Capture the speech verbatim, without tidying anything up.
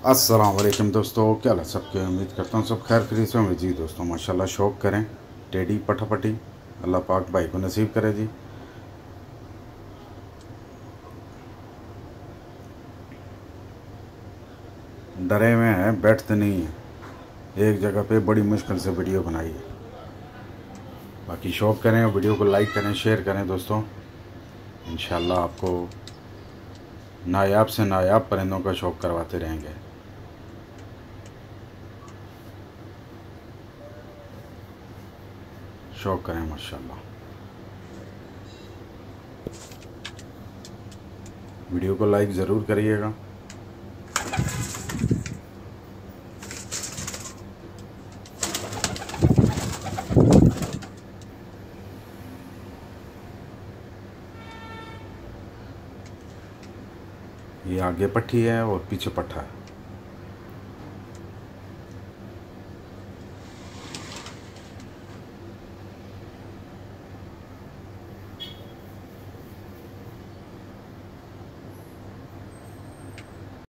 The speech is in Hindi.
अस्सलाम वालेकुम दोस्तों, क्या हाल है सबके। उम्मीद करता हूँ सब खैर खरीद से होंगे जी। दोस्तों माशाल्लाह शौक़ करें टेडी पटापटी, अल्लाह पाक भाई को नसीब करे जी। डरे हुए हैं, बैठते नहीं हैं एक जगह पे, बड़ी मुश्किल से वीडियो बनाई है। बाकी शौक़ करें, वीडियो को लाइक करें, शेयर करें दोस्तों। इंशाल्लाह आपको नायाब से नायाब परिंदों का शौक़ करवाते रहेंगे। शौक़ करें माशाल्लाह। वीडियो को लाइक ज़रूर करिएगा। ये आगे पट्टी है और पीछे पट्ठा है।